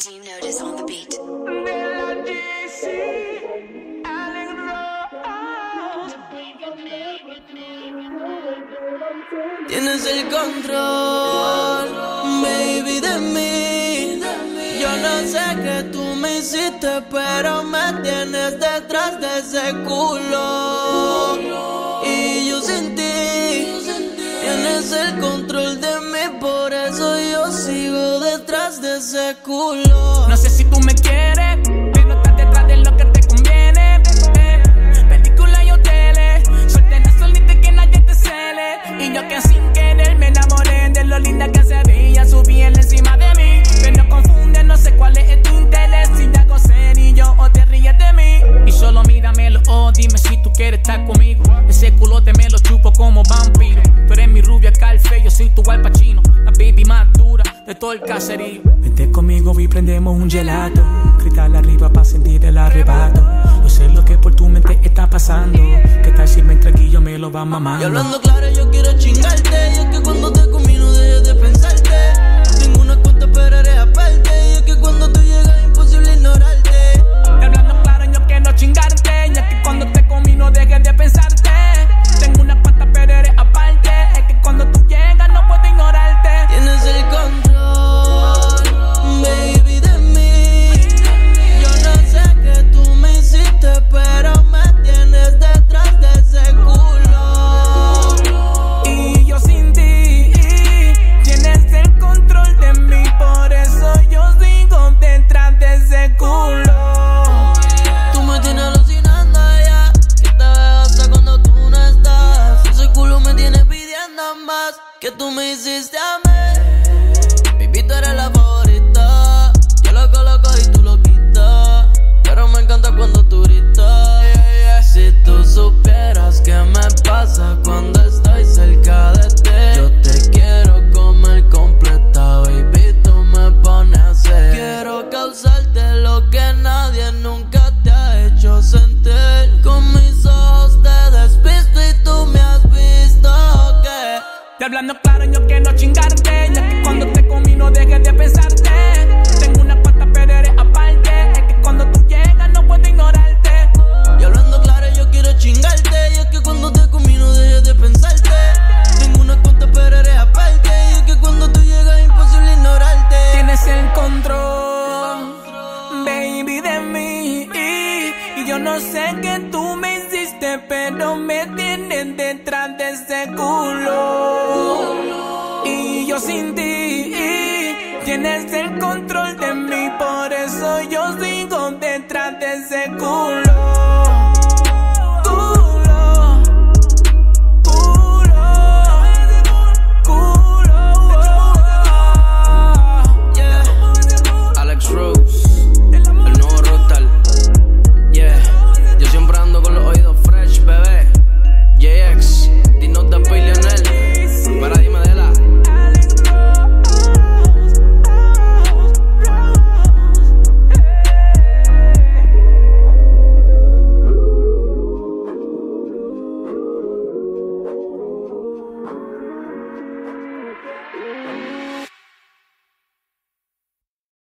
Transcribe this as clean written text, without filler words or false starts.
Do notice on the beat. Tienes el control, baby, de mí. Yo no sé qué tú me hiciste, pero me tienes detrás de ese culo. Y yo sin ti, tienes el control de mí, por eso yo sigo detrás de ese culo. No sé si tú me quieres, pero estás detrás de lo que te conviene. Película y hoteles, suerte solita que nadie te cele. Y yo que sin querer me enamoré de lo linda que se veía su piel encima de mí. Pero confunde, no sé cuál es tu interés, si te hago serio o te ríes de mí. Y solo míramelo, oh, dime si tú quieres estar conmigo. Ese culote me lo chupo como vampiro. Tú eres mi rubia Calfe, yo soy tu Al Pacino, la baby más dura de todo el caserío. Vente conmigo y prendemos un gelato, gritarle arriba pa' sentir el arrebato. Yo sé lo que por tu mente está pasando, que tal si mientras aquí yo me lo va mamando. Y hablando claro yo quiero chingarte, y es que cuando te comí no dejes de pensarte. Tengo una cuenta pero eres aparte, y es que cuando tú llegas es imposible ignorarte. Y hablando claro yo quiero chingarte, y es que cuando te comí no dejes de pensarte. Tengo una cuenta pero eres aparte, es que cuando tú llegas no puedo ignorarte. Tienes el control, baby, de mí. Yo no sé qué tú me hiciste, pero me tienes detrás de ese culo. Y yo sin ti, tienes el control de mí, por eso yo sigo detrás de ese culo. Tú me tienes alucinando ya, que te veo hasta cuando tú no estás. Ese culo me tiene pidiendo más que tú me hiciste a mí. Baby, tú eres la favorita, yo lo coloco y tú lo quitas, pero me encanta cuando tú gritas. Si tú supieras qué me pasa cuando estoy cerca de ti. Yo te quiero comer completa, baby, tú me pones a hacer. Quiero causarte lo que nadie nunca te ha hecho sentir. Con mis ojos te despisto y tú me has visto, ¿qué? Te hablando claro yo quiero chingarte, ya que cuando te comí no dejes de pensarte. Tengo una pata pero eres aparte, es que cuando tú llegas no puedo ignorarte. Y hablando claro yo quiero chingarte, y es que cuando te comí no dejes de pensarte. Tengo una cuenta pero eres aparte, y es que cuando tú llegas es imposible ignorarte. Tienes el control, baby, de mí. Y yo no sé qué tú me hiciste, pero me tienes detrás de ese culo. Y yo sin ti, tienes el control de mí, por eso yo sigo detrás de ese culo.